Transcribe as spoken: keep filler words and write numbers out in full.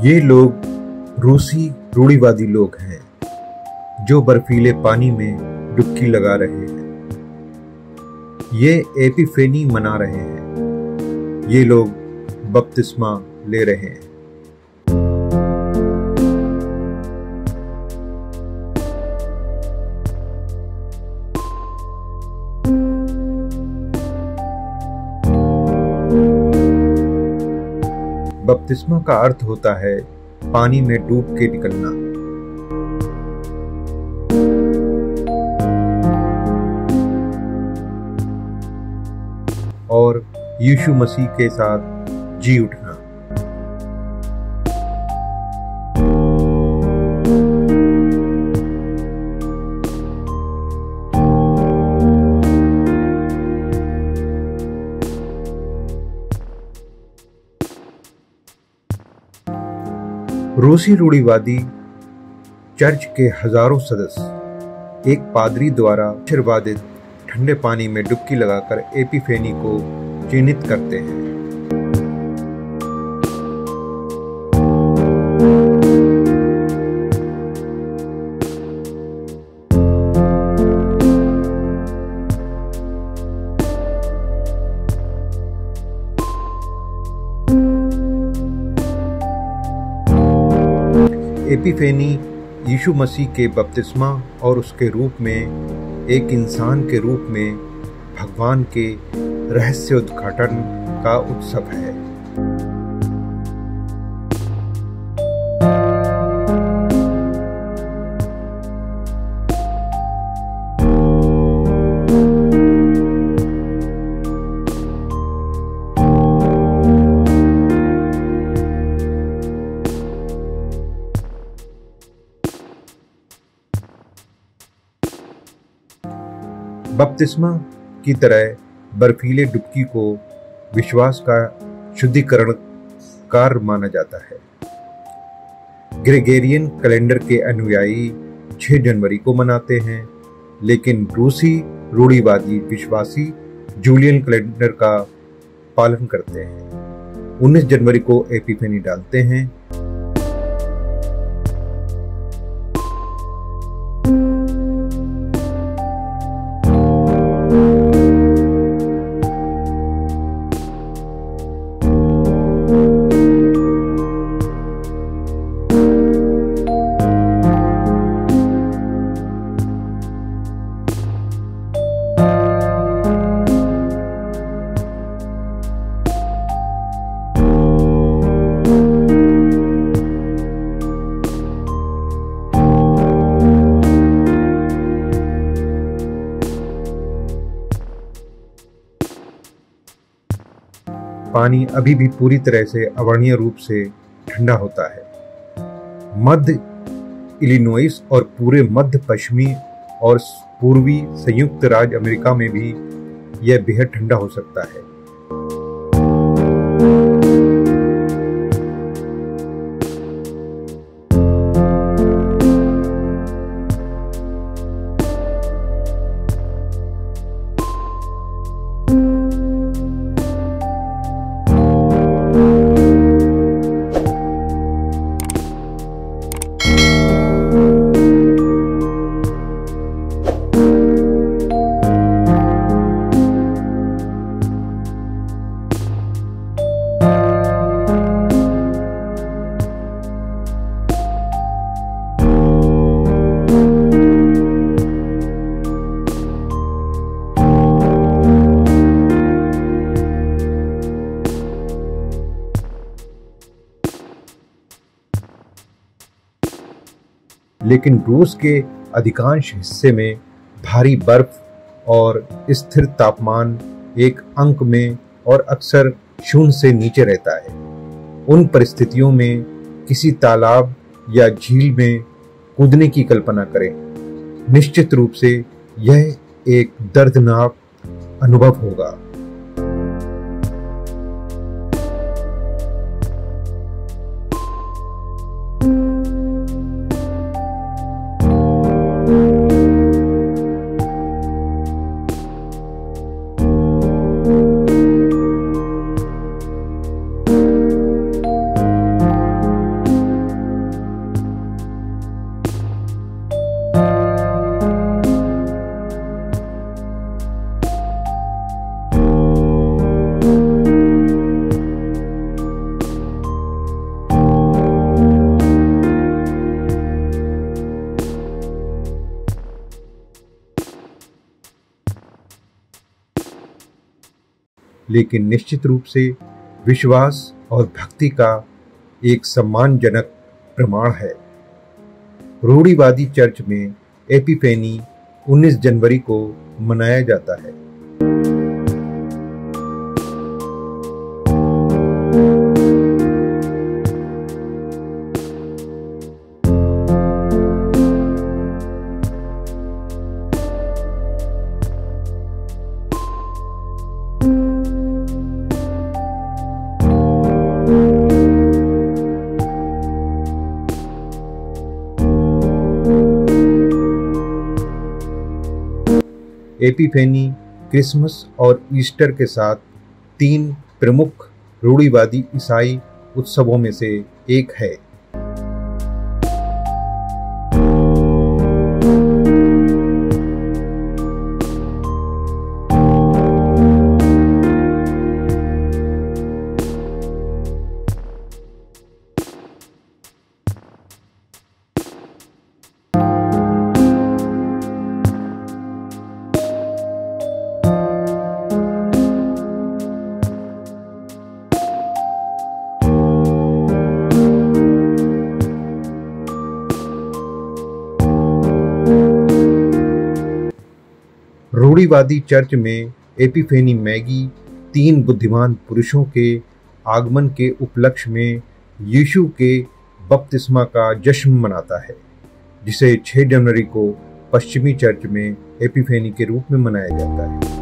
ये लोग रूसी रूढ़िवादी लोग हैं जो बर्फीले पानी में डुबकी लगा रहे हैं। ये एपिफेनी मना रहे हैं। ये लोग बपतिस्मा ले रहे हैं। बपतिस्मा का अर्थ होता है पानी में डूब के निकलना। और यीशु मसीह के साथ जी उठना। रूसी रूढ़िवादी चर्च के हजारों सदस्य एक पादरी द्वारा आशीर्वादित ठंडे पानी में डुबकी लगाकर एपिफेनी को चिन्हित करते हैं। एपिफेनी यीशु मसीह के बपतिस्मा और उसके रूप में एक इंसान के रूप में भगवान के रहस्य उद्घाटन का उत्सव है। बपतिस्मा की तरह बर्फीले डुबकी को विश्वास का शुद्धिकरण कार्य माना जाता है। ग्रेगोरियन कैलेंडर के अनुयायी छह जनवरी को मनाते हैं, लेकिन रूसी रूढ़िवादी विश्वासी जूलियन कैलेंडर का पालन करते हैं। उन्नीस जनवरी को एपिफेनी डालते हैं। पानी अभी भी पूरी तरह से अवर्णनीय रूप से ठंडा होता है। मध्य इलिनोइस और पूरे मध्य पश्चिमी और पूर्वी संयुक्त राज्य अमेरिका में भी यह बेहद ठंडा हो सकता है। लेकिन रूस के अधिकांश हिस्से में भारी बर्फ और स्थिर तापमान एक अंक में और अक्सर शून्य से नीचे रहता है। उन परिस्थितियों में किसी तालाब या झील में कूदने की कल्पना करें। निश्चित रूप से यह एक दर्दनाक अनुभव होगा। लेकिन निश्चित रूप से विश्वास और भक्ति का एक सम्मानजनक प्रमाण है। रूढ़िवादी चर्च में एपिफेनी उन्नीस जनवरी को मनाया जाता है। एपिफेनी क्रिसमस और ईस्टर के साथ तीन प्रमुख रूढ़िवादी ईसाई उत्सवों में से एक है। रूढ़िवादी चर्च में एपिफेनी मैगी तीन बुद्धिमान पुरुषों के आगमन के उपलक्ष्य में यीशु के बपतिस्मा का जश्न मनाता है, जिसे छह जनवरी को पश्चिमी चर्च में एपिफेनी के रूप में मनाया जाता है।